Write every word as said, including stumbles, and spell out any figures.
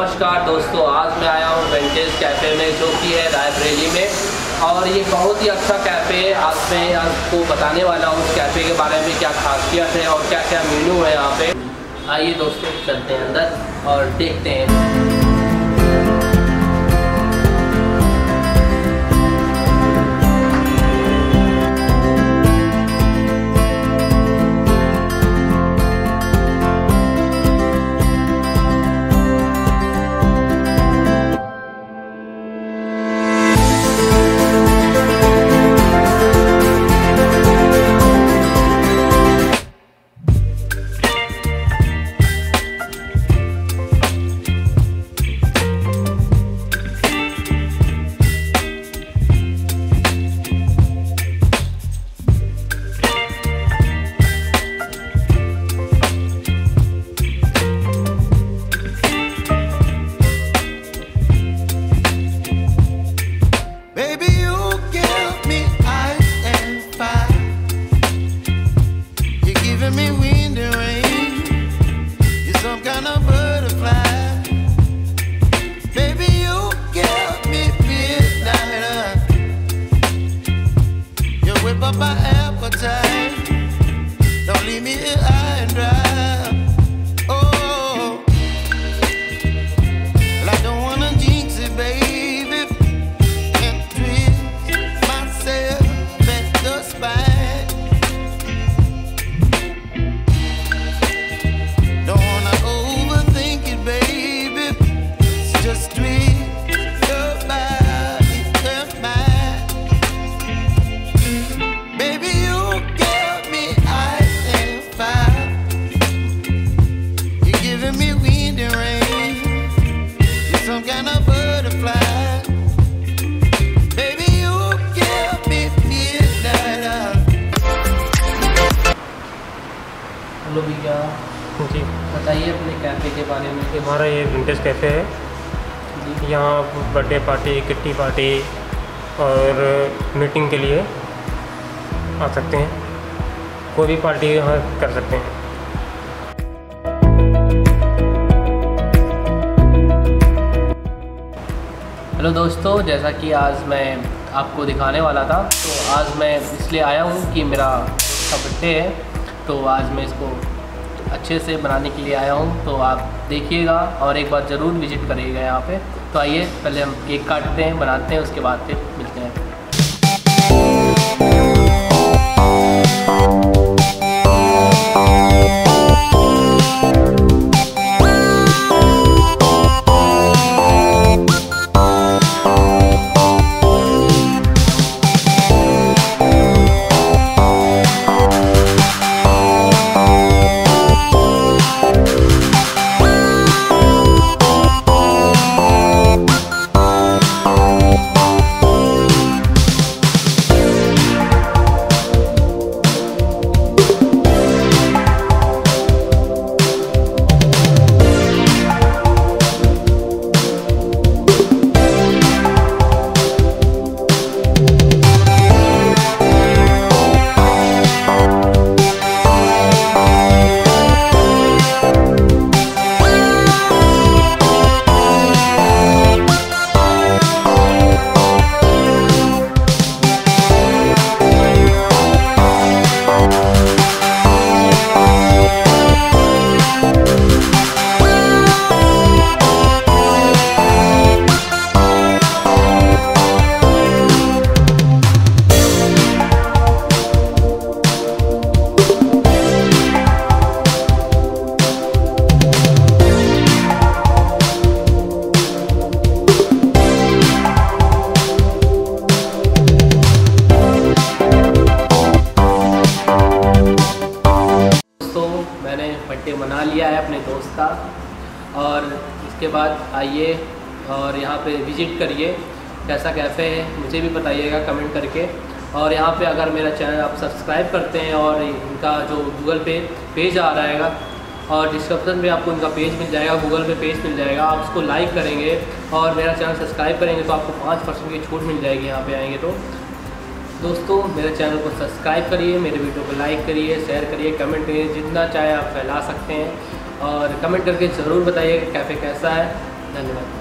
नमस्कार दोस्तों, आज मैं आया हूँ विंटेज कैफ़े में जो कि है रायबरेली में। और ये बहुत ही अच्छा कैफ़े है। आज मैं आपको बताने वाला हूँ उस कैफ़े के बारे में, क्या खासियत है और क्या क्या मेन्यू है यहाँ पे। आइए दोस्तों, चलते हैं अंदर और देखते हैं। My appetite, don't leave me here high and dry. Oh, well, I don't wanna jinx it, baby, and twist myself at the spine. Don't wanna overthink it, baby, it's just twist your body and mine. Hello भैया जी बताइए अपने cafe के बारे में। हमारा ये vintage cafe है। यहाँ बर्थडे पार्टी, किट्टी पार्टी और मीटिंग के लिए आ सकते हैं। कोई भी पार्टी यहाँ कर सकते हैं। हेलो दोस्तों, जैसा कि आज मैं आपको दिखाने वाला था, तो आज मैं इसलिए आया हूँ कि मेरा बर्थडे है, तो आज मैं इसको अच्छे से बनाने के लिए आया हूँ। तो आप देखिएगा और एक बार ज़रूर विज़िट करिएगा यहाँ पे। तो आइए पहले हम केक काटते हैं, बनाते हैं, उसके बाद फिर मिलते हैं। बर्थडे मना लिया है अपने दोस्त का, और इसके बाद आइए और यहाँ पे विज़िट करिए। कैसा कैफ़े है मुझे भी बताइएगा कमेंट करके। और यहाँ पे अगर मेरा चैनल आप सब्सक्राइब करते हैं और इनका जो गूगल पे पेज आ रहेगा और डिस्क्रिप्शन में आपको इनका पेज मिल जाएगा, गूगल पे पेज मिल जाएगा, आप उसको लाइक करेंगे और मेरा चैनल सब्सक्राइब करेंगे तो आपको पाँच परसेंट की छूट मिल जाएगी यहाँ पे आएंगे तो। दोस्तों मेरे चैनल को सब्सक्राइब करिए, मेरे वीडियो को लाइक करिए, शेयर करिए, कमेंट करिए, जितना चाहे आप फैला सकते हैं और कमेंट करके ज़रूर बताइए कैफ़े कैसा है। धन्यवाद।